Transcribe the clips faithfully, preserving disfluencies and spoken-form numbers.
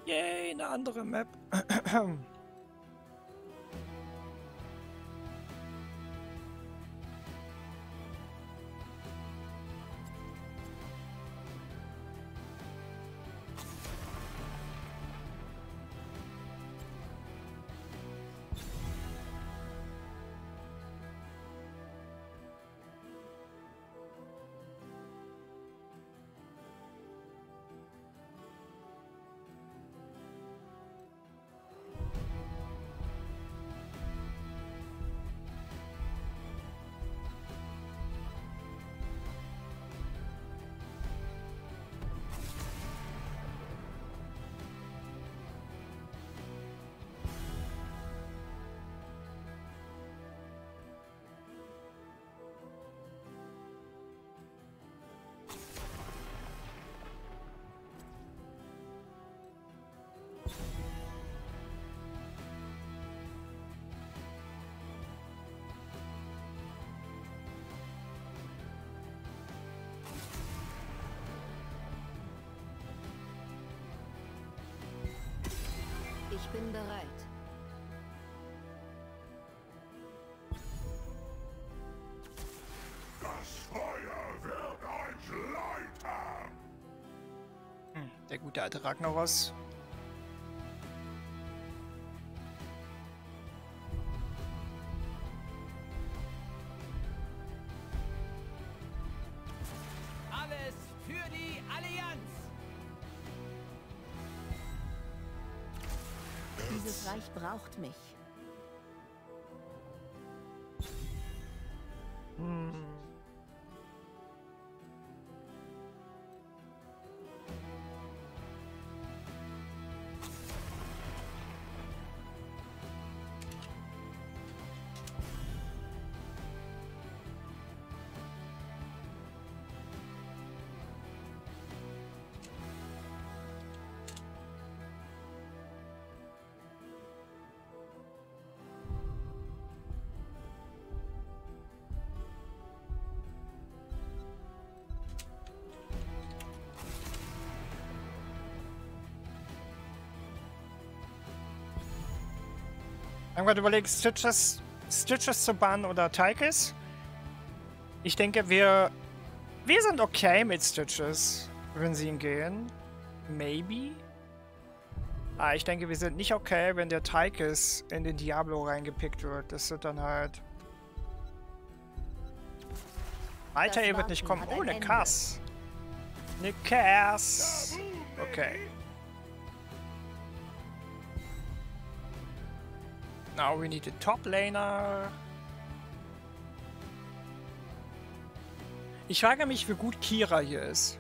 Yay, eine andere Map. Ich bin bereit. Das Feuer wird euch leiten. Hm, der gute alte Ragnaros. Alles für die Allianz! Dieses Reich braucht mich. Hm. Ich habe gerade überlegt, Stitches, Stitches zu bannen oder Tychus. Ich denke, wir, wir sind okay mit Stitches, wenn sie ihn gehen. Maybe. Ah, ich denke, wir sind nicht okay, wenn der Tychus in den Diablo reingepickt wird. Das wird dann halt... Alter, er wird nicht kommen. Oh, eine Cass. Eine Cass. Okay. Now we need a top laner. Ich frage mich, wie gut Kira hier ist.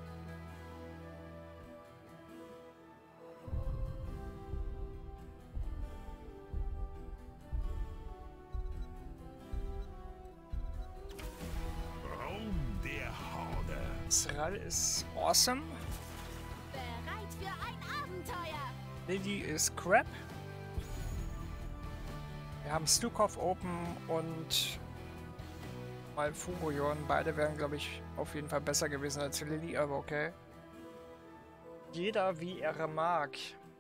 Raum der Horde. Sral ist awesome. Bereit für ein Abenteuer. Lily ist crap. Wir haben Stukov Open und Malfurion. Beide wären, glaube ich, auf jeden Fall besser gewesen als Lily, aber okay. Jeder wie er mag.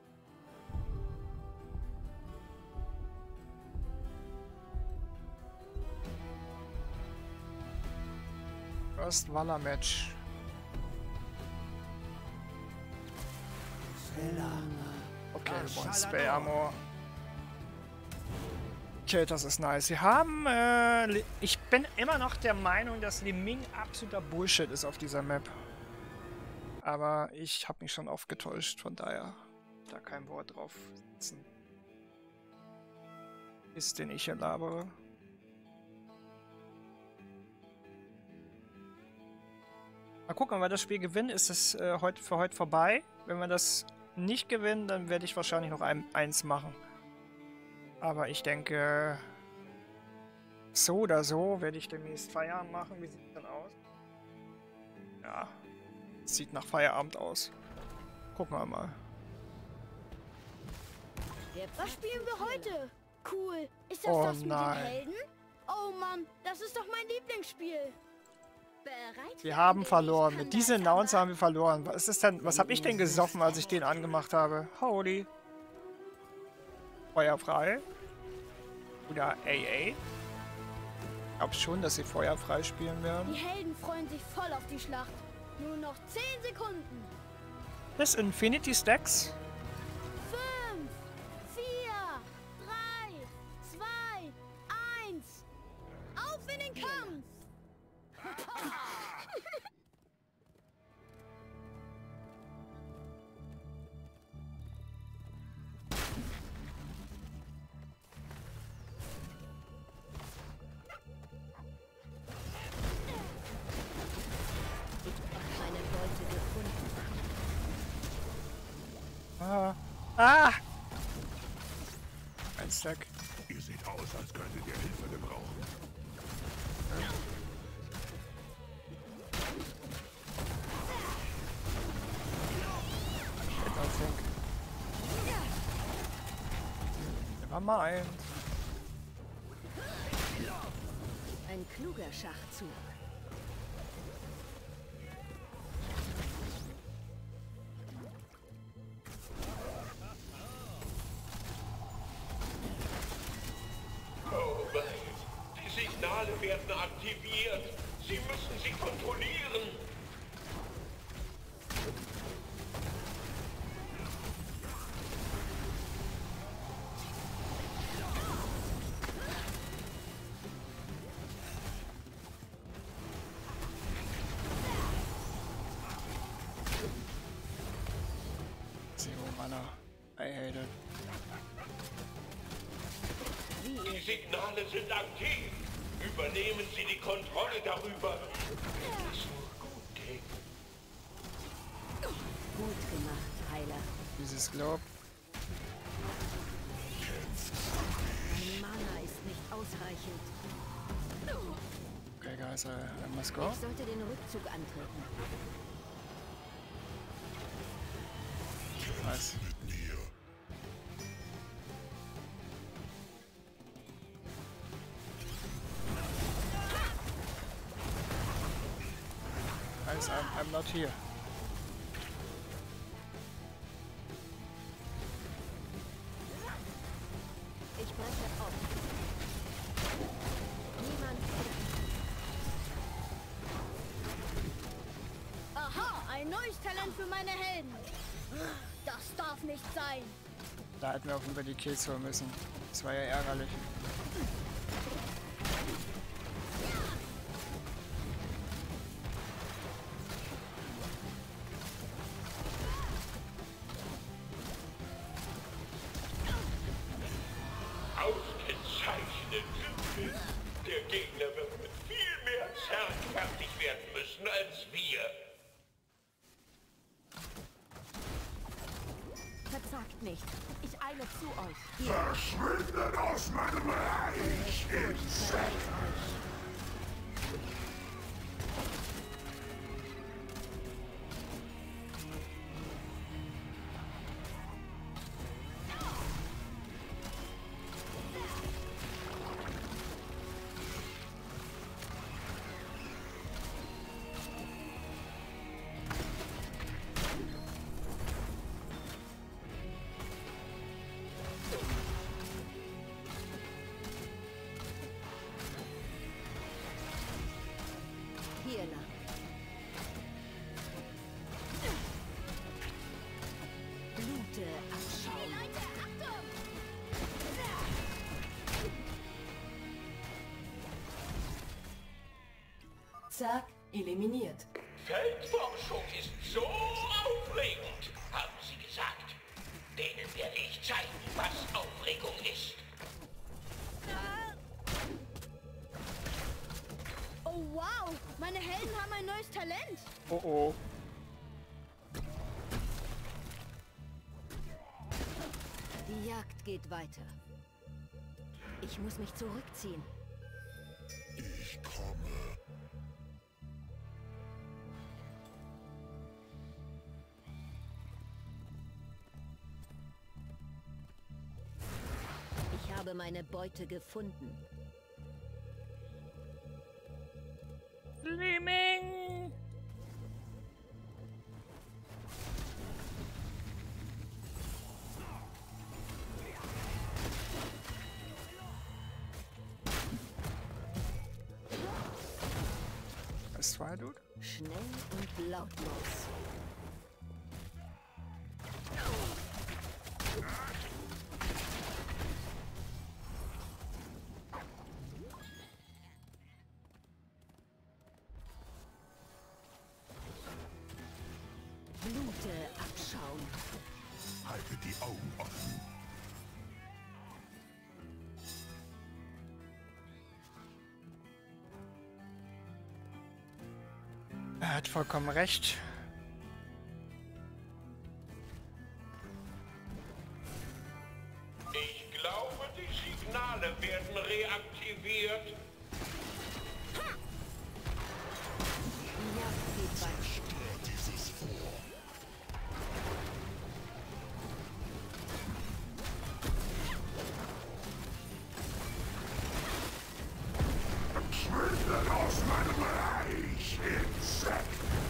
First Valor Match. Okay, wir wollen Spay Armor. Okay, das ist nice. Sie haben, äh, ich bin immer noch der Meinung, dass Liming absoluter Bullshit ist auf dieser Map. Aber ich habe mich schon oft getäuscht, von daher da kein Wort drauf setzen. Ist, den ich hier labere. Mal gucken, wenn wir das Spiel gewinnen, ist es äh, heute für heute vorbei. Wenn wir das nicht gewinnen, dann werde ich wahrscheinlich noch ein, eins machen. Aber ich denke, so oder so werde ich demnächst Feierabend machen. Wie sieht es denn aus? Ja, sieht nach Feierabend aus. Gucken wir mal. Was spielen wir heute? Cool. Ist das Oh das mit nein. den Helden? Oh Mann, das ist doch mein Lieblingsspiel. Bereit Wir für haben ein verloren. wenig Mit diesem Skandal, Announcer haben wir verloren. Was ist das denn? Was habe ich denn gesoffen, als ich den angemacht habe? Holy. Feuerfrei. Oder A A. Ich glaube schon, dass sie feuerfrei spielen werden. Die Helden freuen sich voll auf die Schlacht. Nur noch zehn Sekunden. Das Infinity Stacks. Fünf, vier, drei, zwei, eins. Auf in den Kampf! Meine Beute gefunden. Ah. Ah! Ein Stack. Ihr seht aus, als könntet ihr Hilfe gebrauchen. I think. Never mind. Ein kluger Schachzug. Oh wei, die Signale werden aktiviert. Sie müssen sie kontrollieren. Zero Mana. I hate it. Die Signale sind aktiv. Übernehmen Sie die Kontrolle darüber. Wenn es nur gut geht. Gut gemacht, Heiler. Dieses Glob. Mein Mana ist nicht ausreichend. Okay, guys, I, I must go. Ich sollte den Rückzug antreten. Nice. Nice, I'm, I'm not here. Ich breche auf. Niemand. Aha, ein neues Talent für meine Helden. Das darf nicht sein. Da hätten wir auch über die Kills holen müssen. Das war ja ärgerlich. Ausgezeichnet. Der Gegner wird mit viel mehr Zerg fertig werden müssen als wir. Verzagt nicht. Ich eile zu euch. Verschwindet aus meinem Reich, Insekt! Hier lang. Blute abschauen. Leute, Achtung! Zack, eliminiert. Feldforschung ist so aufregend, haben sie gesagt. Denen werde ich zeigen, was Aufregung ist. Oh wow, meine Helden haben ein neues Talent. Oh oh. Die Jagd geht weiter. Ich muss mich zurückziehen. Ich komme. Ich habe meine Beute gefunden. Gleaming zwei, Dude? Schnell und lautlos. Blute abschauen. Halte die Augen offen. Er hat vollkommen recht. Ich glaube, die Signale werden reaktiviert. Die Jagd geht weiter. Stört dieses vor. Verschwinde aus meinem Reich, Insekt!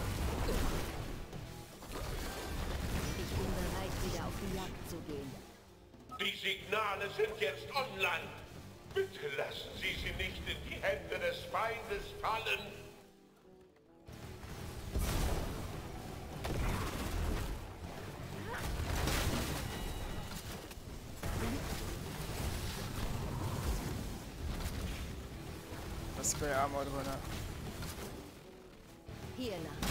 Ich bin bereit, wieder auf die Jagd zu gehen. Die Signale sind jetzt online. Bitte lassen Sie sie nicht in die Hände des Feindes fallen. Das wäre Armor drin. Hier lang.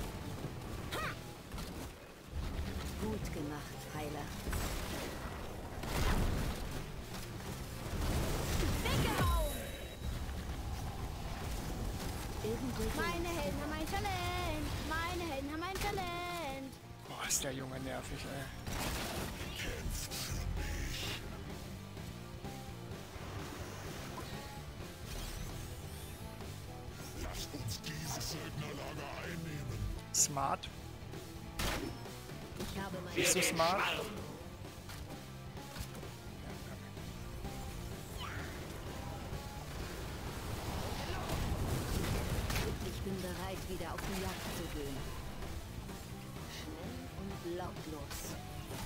Gut gemacht, Heiler. Weggehauen! Irgendwo Meine Helden haben ein Talent. Meine Helden haben ein Talent. Boah, ist der Junge nervig, ey. Kämpft für mich. Lasst uns dieses Söldnerlager einnehmen. Smart. ich habe meine Bist du smart? Ich bin bereit, wieder auf die Jagd zu gehen. Schnell und lautlos.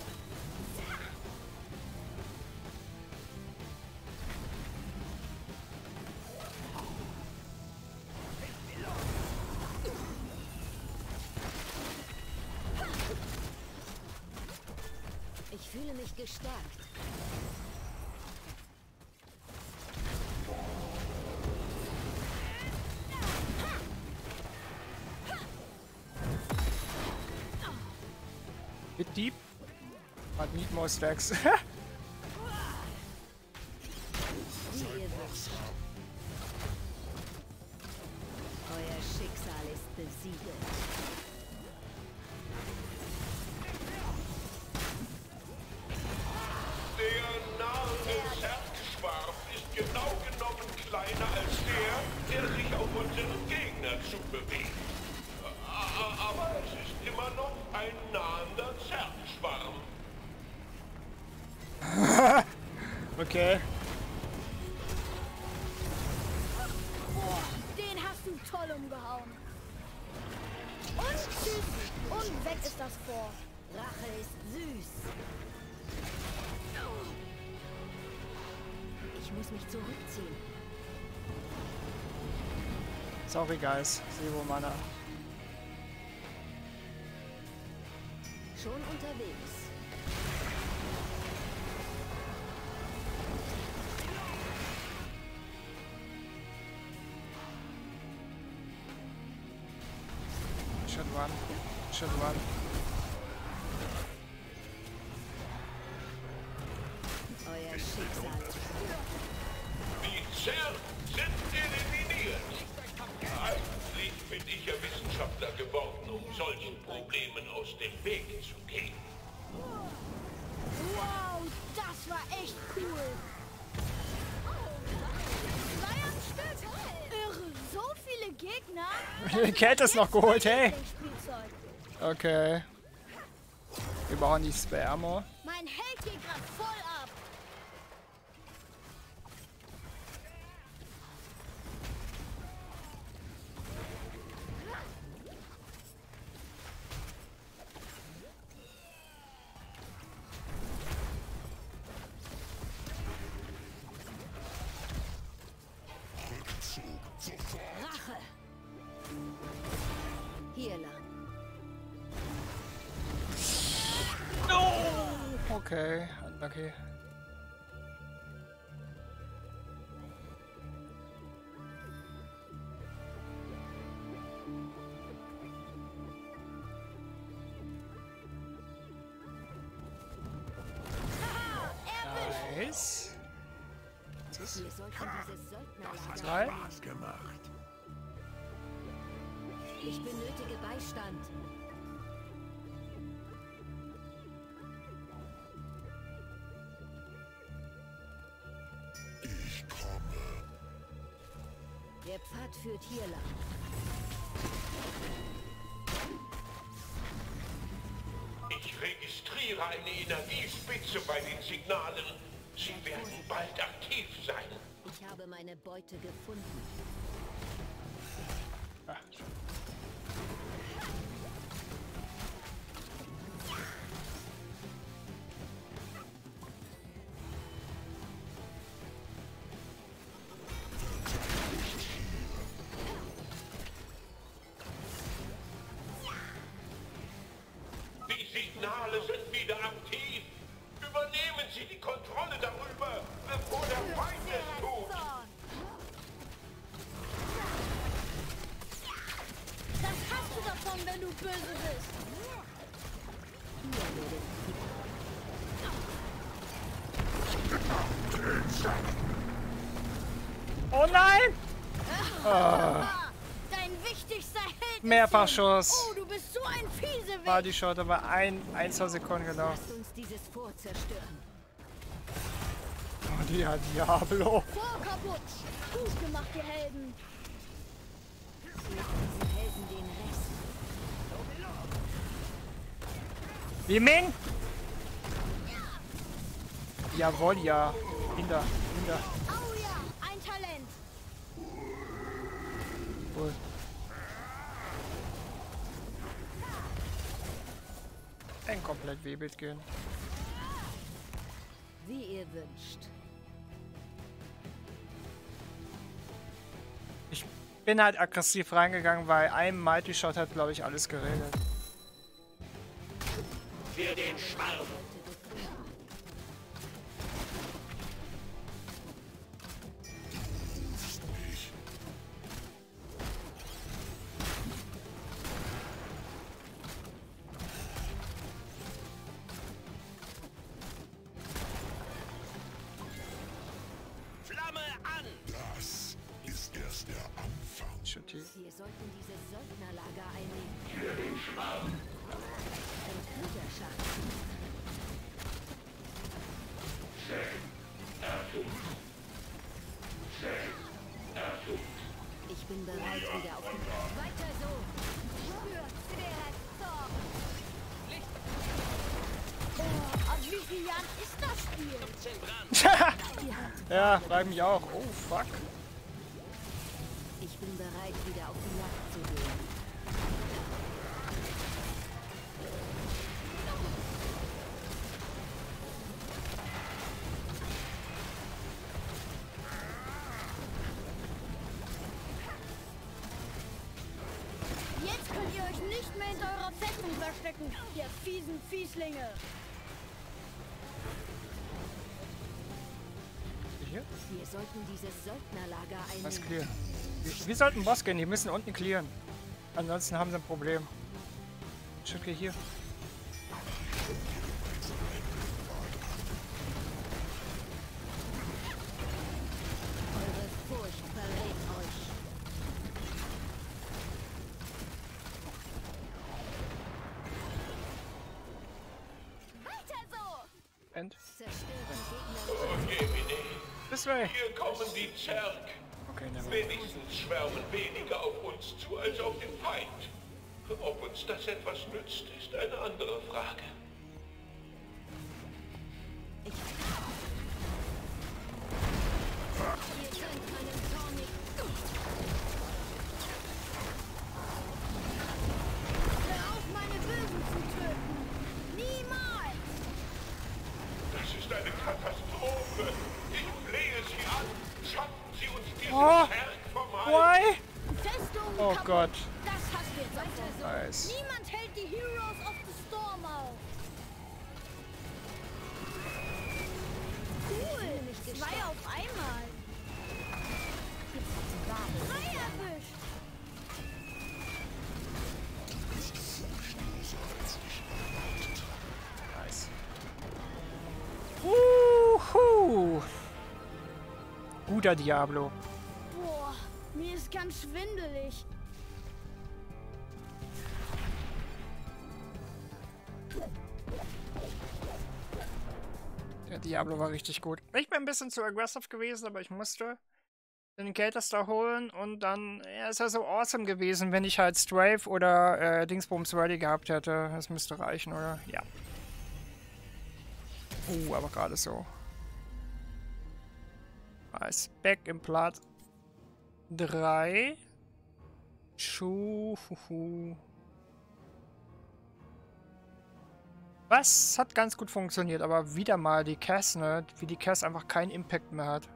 Ich fühle mich gestärkt. Hit deep. But need more stacks. Wie ihr wisst. Euer Schicksal ist besiegelt. Der nahende Zergschwarm ist genau genommen kleiner als der, der sich auf unseren Gegner zubewegt. A- a- Aber es ist immer noch ein nahender Zergschwarm. Okay. Boah, den hast du toll umgehauen. Und tschüss. Und weg ist das Fort. Rache ist süß. Ich muss mich zurückziehen. Sorry, guys. Zero Mana. Schon unterwegs. Should run. Should run. Euer Schicksal ist Die Zerg sind eliminiert. Eigentlich bin ich ja Wissenschaftler geworden, um solchen Problemen aus dem Weg zu gehen. Wow, das war echt cool. Zwei am Stück. Irre, so viele Gegner. Cat ist noch geholt, hey. Spielzeug. Okay. Wir brauchen die Spare-Armor. Mein Held geht grad voll ab. Rückzug sofort. Rache. Okay, unlucky. Nice. Was ist? Wir sollten dieses Söldnerlager... Zwei. Spaß gemacht. Ich benötige Beistand. Ich komme. Der Pfad führt hier lang. Ich registriere eine Energiespitze bei den Signalen. Sie werden bald aktiv sein. Ich habe meine Beute gefunden. Ah, Die Signale sind wieder aktiv. Übernehmen Sie die Kontrolle darüber, bevor der Feind es tut. Das hast du davon, wenn du böse bist. oh nein! Ah, dein wichtigster Held Mehrfachschuss. ist hin. Oh, du bist so ein Fieseweg. War die Shot aber ein, ein, zwei Sekunden genau. Lasst uns dieses Fort zerstören. Oh, die hat Diablo. Vor kaputt. Gut gemacht, ihr Helden. Diese Helden den Rest. Wie Ming? Jawohl, ja. Hinter, hinter. Au ja, ein Talent. Cool. Ein komplett Wehbild gehen. Wie ihr wünscht. Ich bin halt aggressiv reingegangen, weil ein Mighty Shot hat, glaube ich, alles geregelt. Für den Schwarm. Flamme an! Das ist erst der Anfang. Shooty. Wir sollten dieses Söldnerlager einnehmen. Für den Schwarm. Ein Kriegerschacht. Ich bin bereit, wieder auf die... Weiter so! Für Zverezo. Oh, ab wie vielen Jahren ist das Spiel? Ja, frag mich auch. Oh, fuck. Ich bin bereit, wieder auf die Jagd zu gehen. Jetzt könnt ihr euch nicht mehr in eurer Festung verstecken, ihr fiesen Fieslinge. Hier? Wir sollten dieses Söldnerlager Was einnehmen. clear? Wir, wir sollten Boss gehen, die müssen unten clearen. Ansonsten haben sie ein Problem. Schicke hier. Eure Furcht verrät euch. Weiter so! End. Zerstört die Gegner. Oh Jemine, This way. hier kommen die Zerg. Okay, never. Wenigstens schwärmen weniger auf uns zu als auf den Feind. Ob uns das etwas nützt, ist eine andere Frage. Ich... Ihr könnt meinen Zorn nicht... Hör auf, meine Bösen zu töten! Niemals! Das ist eine Katastrophe. Ich flehe Sie an. Schaffen Sie uns diesen Oh. Zerg vom Hals. Why? Festung Oh kaputt. Gott. Das hast du jetzt weiter so. Nice. Niemand hält die Heroes of the Storm auf. guter Diablo. Boah, mir ist ganz schwindelig. Der Diablo war richtig gut. Ich bin ein bisschen zu aggressive gewesen, aber ich musste den Gatestar holen und dann ja, ist er so awesome gewesen, wenn ich halt Strafe oder äh, Dingsbums ready gehabt hätte. Das müsste reichen, oder? Ja. Uh, aber gerade so. Nice. Back im Platz drei. Schuhuhu. Was hat ganz gut funktioniert, aber wieder mal die Cass, ne? Wie die Cass einfach keinen Impact mehr hat.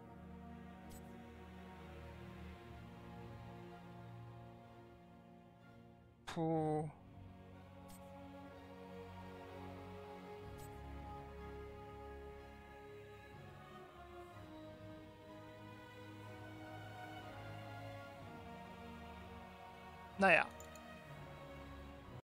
Puh. Naja.